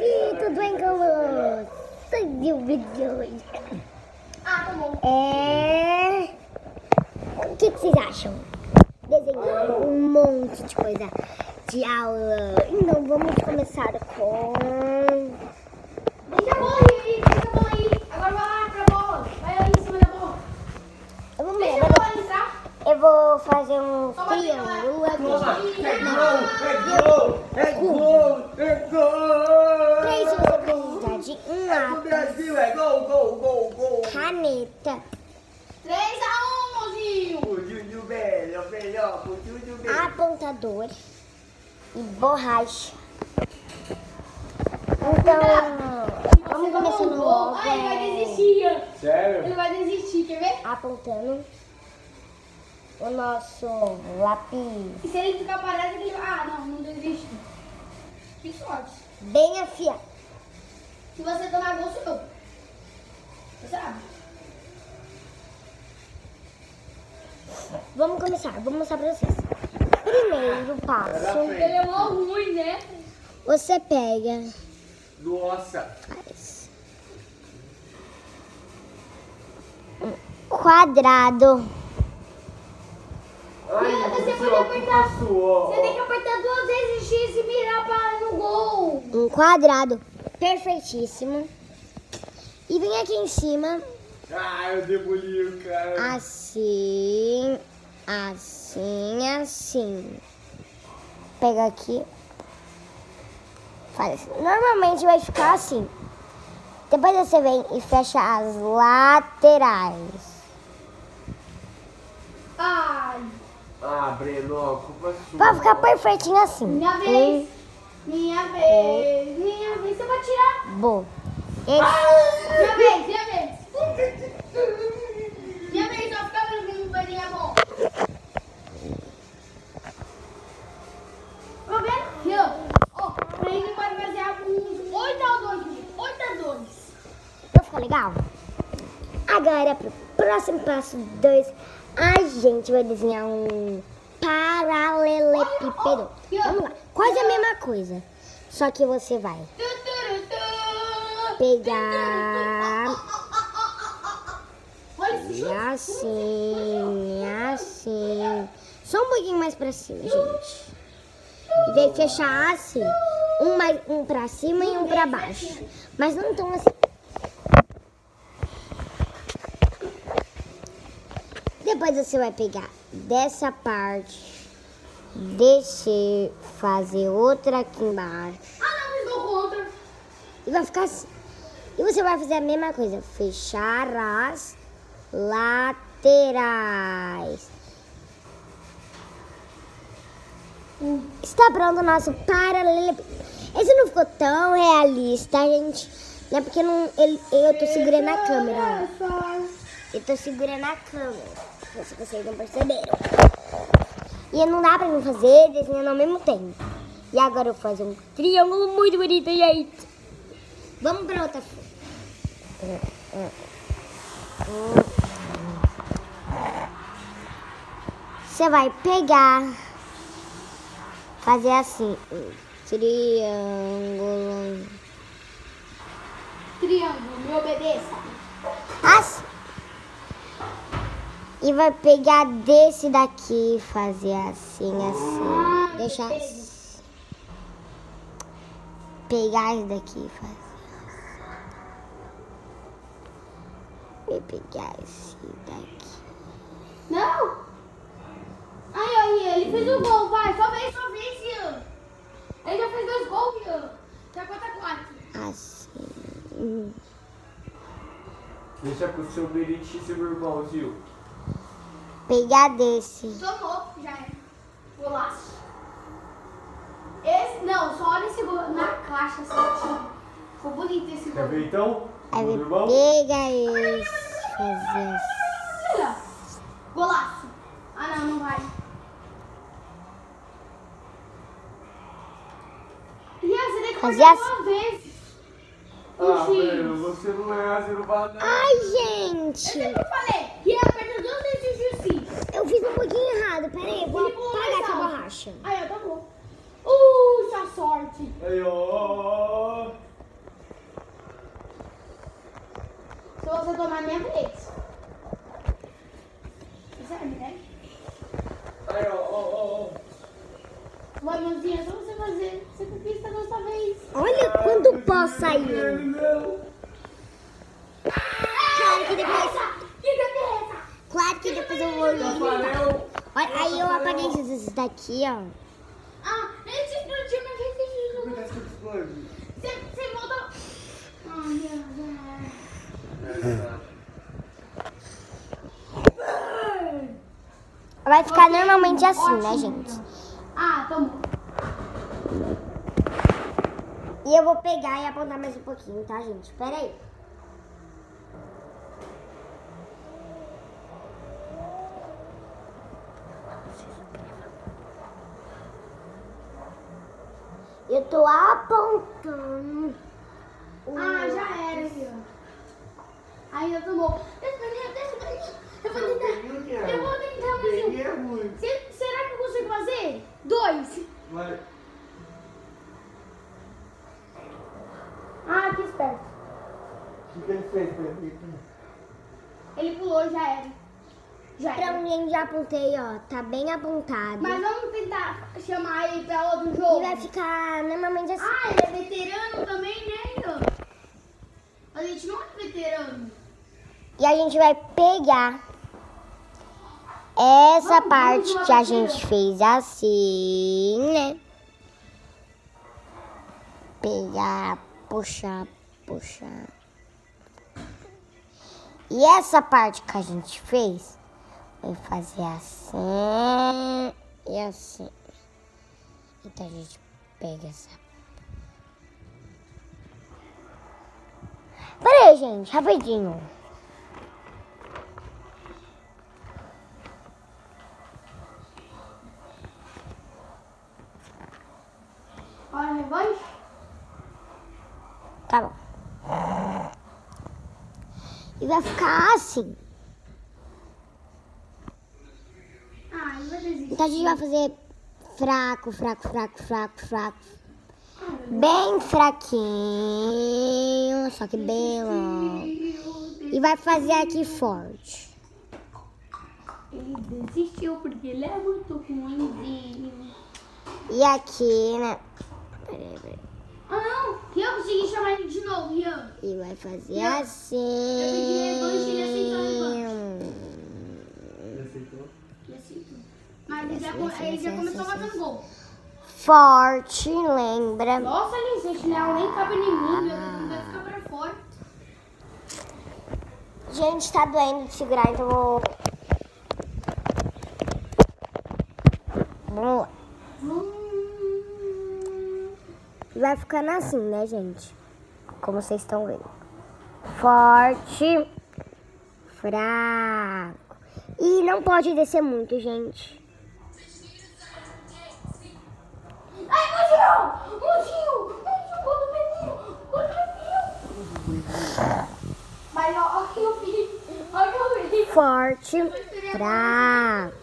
gente, tudo bem com vocês? E o vídeo de hoje Tá bom. o que vocês acham? Desenhar um monte de coisa de aula. Então vamos começar com... Deixa a bola aí, deixa a bola aí. Agora vai lá pra bola. Vai ali em cima da bola. Deixa a bola entrar. Eu vou fazer um Só vai triângulo pegar. aqui. É gol! Pra isso você precisa de um O lápis, Brasil é gol! caneta, 3-1, mozinho. O Júnior melhor, o Júnior melhor. apontador e borracha. Então, vamos começando logo. Ah, ele vai desistir. Ele Sério? vai desistir, quer ver? Apontando o nosso lápis E se ele ficar parado, ele vai... Ah, não desiste. Que sorte. bem afiado. Se você tomar gol, sou eu. Você sabe? Vamos começar, vou mostrar pra vocês. Primeiro passo, Ele é mó ruim, né? você pega, Nossa! faz um quadrado. Ai, Você o pode senhor apertar. passou. Você tem que apertar 2 vezes X e virar para no gol. Um quadrado perfeitíssimo. E vem aqui em cima, Ah, eu demoli o cara. assim, assim. Pega aqui. Faz assim. Normalmente vai ficar assim. Depois você vem e fecha as laterais. Ai, Ah, Breno, culpa sua. Vai ficar perfeitinho assim. minha vez. Minha vez. Você vai tirar. Boa. Minha vez. Minha vez, só fica vendo um pelinho bom. Tá vendo? Aqui, ó. Pra ele pode fazer uns 8-2. Vai ficar legal? Agora, pro próximo passo 2, a gente vai desenhar um paralelepípedo. Vamos lá. Quase a mesma coisa. Só que você vai pegar Olha esse e chute. assim. Só um pouquinho mais pra cima, gente. E vem fechar assim. Um pra cima e um pra baixo. Mas não tão assim. Depois você vai pegar dessa parte, descer, fazer outra aqui embaixo. Ah, não, estou contra. E vai ficar assim. E você vai fazer a mesma coisa, fechar as laterais. Está pronto o nosso paralelepípedo. Esse não ficou tão realista, gente. Né? Porque eu tô segurando a câmera, ó. Eu tô segurando a câmera. Se vocês não perceberam. E não dá pra mim fazer desenhando ao mesmo tempo. E agora eu vou fazer um triângulo muito bonito, gente. Vamos pra outra foto. Você vai pegar, fazer assim, triângulo. Triângulo, me obedeça. Assim. E vai pegar desse daqui, fazer assim. Deixar assim. Pegar esse daqui e fazer assim. E pegar esse daqui. Não. Aí, ele fez o gol, vai. Só vez, Ian. Ele já fez 2 gols, Ian. Já conta 4. Assim. Deixa com o seu meritíssimo irmãozinho. Pegar desse. Tomou, já é. Golaço. Esse, não, só olha esse gol na caixa, assim. Ficou bonito esse Quer gol. ver então? Aí Meu irmão? pega esse. Fazer assim. Olha, golaço. Ah, não vai. Ian, você tem que Fazer fazer assim. uma vez. Ah, Breno, você não é, você não vai nada. Ai, gente. Eu falei, Ian, aperta 2 vezes o X. Eu fiz um pouquinho errado. Peraí, eu vou Ele pulou apagar mais essa alto. borracha. Aí, ó, tá bom. Essa sorte. Aí, ó. tomar a minha vez. Sabe, né? Aí, ó. Vai, mãozinha, só você fazer. Você conquista a nossa vez. Olha quando pó saiu. Claro que depois eu vou limpar. Olha, aí eu apaguei esses daqui, ó. Ah, esse explodiu minha vez. Como é que explode? Você voltou. Oh, meu Deus. Vai ficar normalmente assim, né, gente? Ah, tomou. E eu vou pegar e apontar mais um pouquinho, tá, gente? Pera aí. Eu tô apontando. Ah, já era, filho. Aí eu tomou. Desce. Eu vou tentar mais um. É ruim. Será que eu consigo fazer? 2. Vai. Ah, que esperto. O que ele fez? Ele pulou, já era. Pra mim, já apontei, ó. Tá bem apontado. Mas vamos tentar chamar ele pra outro jogo. E vai ficar normalmente assim. Ah, ele é veterano também, né, Ian? A gente não é veterano. E a gente vai pegar essa parte que a gente fez assim, né? Pegar, puxar. E essa parte que a gente fez, vai fazer assim e assim. Então a gente pega essa. Pera aí, gente, rapidinho. Olha, vai. Tá bom. E vai ficar assim. Ah, ele vai desistir. Então a gente vai fazer fraco. Bem fraquinho, só que bem longo. E vai fazer aqui forte. Ele desistiu porque ele é muito ruimzinho. E aqui, né? Peraí. Ah, não. Eu consegui chamar ele de novo, Ian. E vai fazer Eu assim. pedi revanche e ele aceitou Ele aceitou? Ele aceitou. Mas ele já começou fazendo gol. Forte, lembra? Nossa, Alice, esse chinelo nem cabe em mim. Meu Deus, não vai ficar pra fora. Gente, tá doendo de segurar, então eu vou... Vamos lá. Vai ficando assim, né, gente? Como vocês estão vendo. Forte, fraco. E não pode descer muito, gente. Ai, Mozinho, gol do menino. Mas olha o que eu fiz. Olha o que eu fiz. Forte, fraco.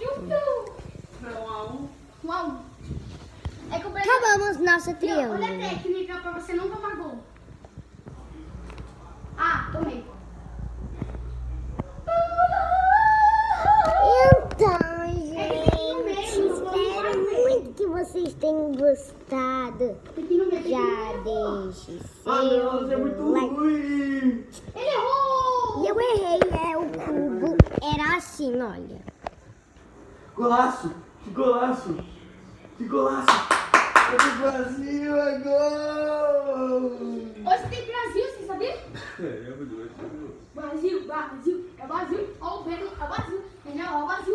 1-1. É que o Brasil... Acabamos nossa Olha a triângulo. técnica pra você não tomar gol. Ah, tomei. Então, gente, espero muito que vocês tenham gostado. Aqui no meio. Já deixe Ah, não, você é seu muito like. ruim. Ele errou. E eu errei, o cubo era assim, olha. Golaço. Que golaço. Que golaço. É do Brasil, é gol. Hoje tem Brasil, você sabia? É muito doido. Brasil. É Brasil. Ó o Pedro, é Brasil. Entendeu? É o Brasil.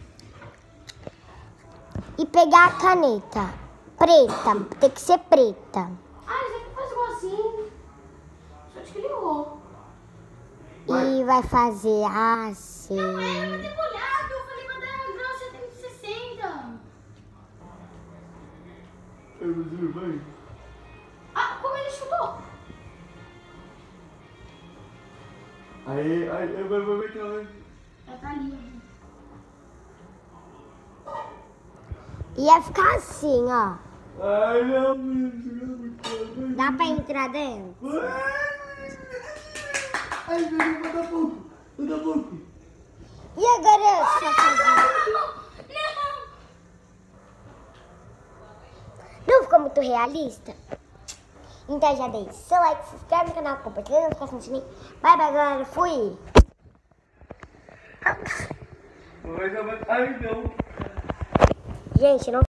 E pegar a caneta preta, tem que ser preta. Ah, ele sempre faz igual assim. Só acho que ele errou. E vai fazer assim. Não era pra ter molhado. Eu falei pra dar grau 760. É Brasil, vai. Ah, como ele chutou? Aí, vai que ela... É pra ali. Ia ficar assim, ó. Ai, não, menino, muito bom. Dá pra entrar dentro? Ai, meu Deus, vai dar pouco. Vai dar pouco. E agora, sua sozinha? Não ficou muito realista? Então já deixe seu like, se inscreve no canal, compartilha, não esquece de sininho. Bye, bye, galera. Fui. Ai, não. Gente, não